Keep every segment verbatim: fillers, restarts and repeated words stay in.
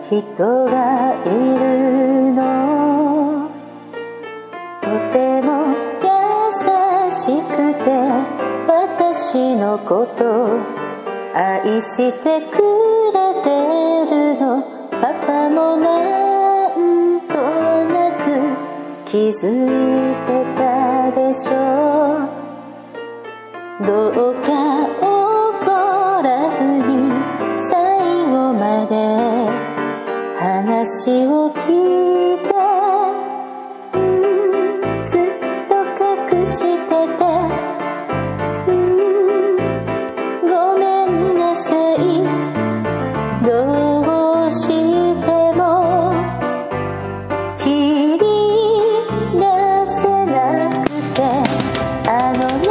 人がいるの。とても優しくて私のこと愛してくれてるの。パパもなんとなく気づいてたでしょう。どうか怒らずに最後まで話を聞いて、うん、ずっと隠してて、うん、ごめんなさい。どうしても切り出せなくて、あのね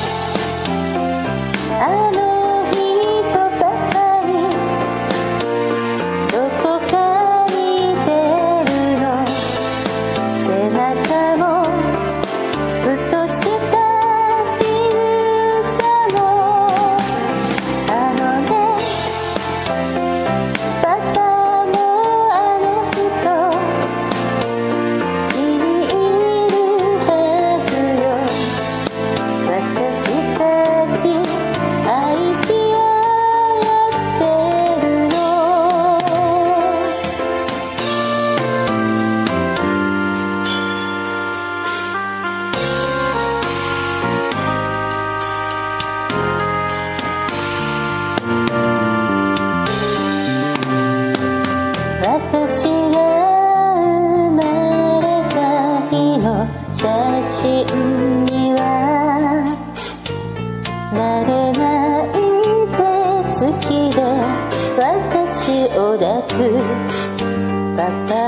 あの人ばかりどこかに出るの。背中もふとした仕草も、あのねパパもあの人気に入るはずよ。私たち愛し合ってるの。私が生まれた日の写真には慣れない手つきで私を抱くパパ